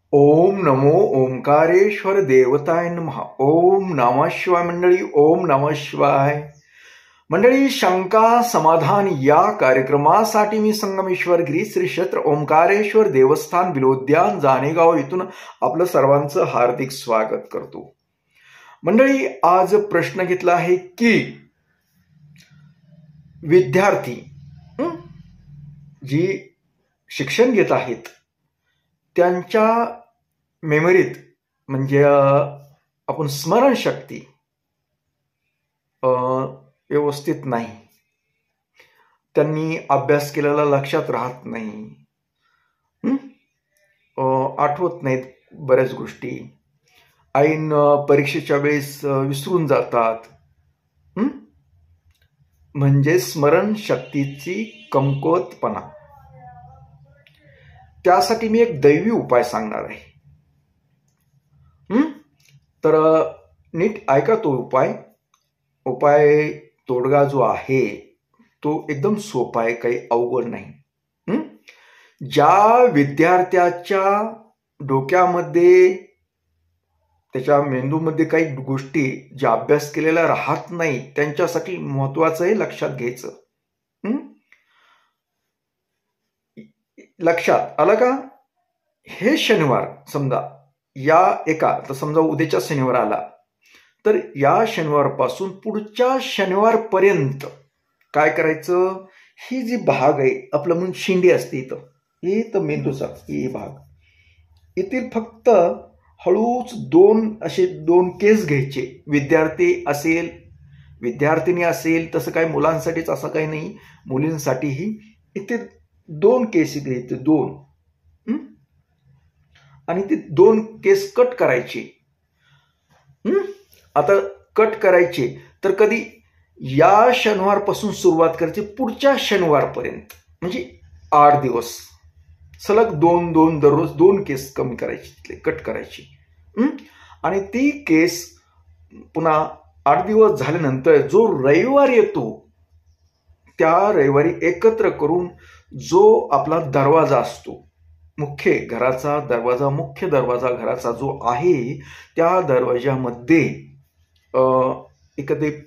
ओम नमो ओंकारेश्वर देवताय नमः. ओम नमः शिवाय मंडळी. ओम नमः शिवाय मंडळी. शंका समाधान या कार्यक्रमासाठी मी संगमेश्वर गिरी श्री क्षेत्र ओंकारेश्वर देवस्थान बिलोद्यान जानेगाव इथून आपलं सर्वांचं हार्दिक स्वागत करतो. मंडळी, आज प्रश्न घेतला आहे की विद्यार्थी जी शिक्षण घेत आहेत त्यांच्या मेमरीत म्हणजे आपण स्मरणशक्ती व्यवस्थित नाही, त्यांनी अभ्यास केलेला लक्षात राहत नाही, आठवत नाहीत बऱ्याच गोष्टी, ऐन परीक्षेच्या वेळेस विसरून जातात, म्हणजे स्मरणशक्तीची कमकुवतपणा. त्यासाठी मी एक दैवी उपाय सांगणार आहे. तर नीट ऐका तो उपाय तोडगा जो आहे तो एकदम सोपा आहे, काही अवघड नाही. ज्या विद्यार्थ्याच्या डोक्यामध्ये त्याच्या मेंदूमध्ये काही गोष्टी ज्या अभ्यास केलेला राहत नाही त्यांच्यासाठी महत्वाचं आहे, लक्षात घ्यायचं. लक्षात आलं का? हे शनिवार समजा तर समजा उद्याच्या शनिवार आला तर या शनिवारपासून पुढच्या शनिवारपर्यंत काय करायचं, ही जी भाग आहे आपलं म्हणून शिंडी असते इथं, हे तर मेंदूचा हे भाग, येथील फक्त हळूच दोन केस घ्यायचे. विद्यार्थी असेल विद्यार्थिनी असेल तसं काही मुलांसाठीच असं काही नाही, मुलींसाठीही इथे 2 केस घ्यायचे, 2 आणि ते 2 केस कट करायचे. आता कट करायचे तर कधी या शनिवारपासून सुरुवात करायची पुढच्या शनिवारपर्यंत, म्हणजे 8 दिवस सलग 2 दररोज 2 केस कमी करायची, कट करायची. आणि ती केस पुन्हा 8 दिवस झाल्यानंतर जो रविवार येतो त्या रविवारी एकत्र करून जो आपला दरवाजा असतो, मुख्य दरवाजा घराचा जो आहे त्या दरवाजामध्ये एखादे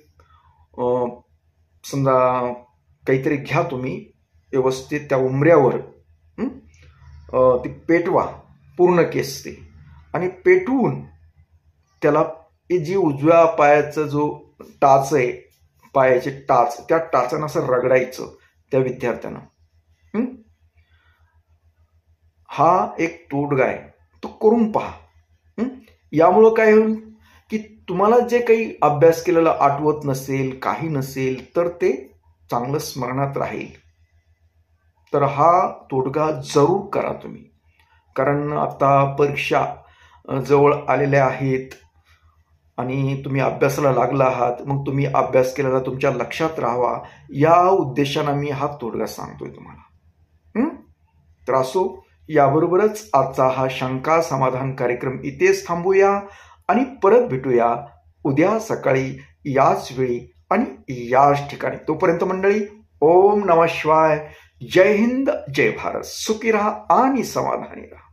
समजा काहीतरी घ्या तुम्ही, व्यवस्थित त्या उंबऱ्यावर ती पेटवा पूर्ण केस ते, आणि पेटवून त्याला जी उजव्या पायाचा जो टाच आहे, पायाचे टाच, त्या टाचानं असं रगडायचं त्या विद्यार्थ्यानं. हा एक तोडगा आहे, तो करून पहा. यामुळं काय होईल की तुम्हाला जे काही अभ्यास केलेला आठवत नसेल, काही नसेल, तर ते चांगलं स्मरणात राहील. तर हा तोडगा जरूर करा तुम्ही, कारण आता परीक्षा जवळ आलेल्या आहेत आणि तुम्ही अभ्यासाला लागला आहात. मग तुम्ही अभ्यास केलेला तुमच्या लक्षात राहावा या उद्देशाने मी हा तोडगा सांगतोय तुम्हाला. तर असो, याबरोबरच आजचा हा शंका समाधान कार्यक्रम इथेच थांबूया आणि परत भेटूया उद्या सकाळी याच वेळी आणि याच ठिकाणी. तोपर्यंत मंडळी, ओम नमः शिवाय. जय हिंद, जय भारत. सुखी राहा आणि समाधानी राहा.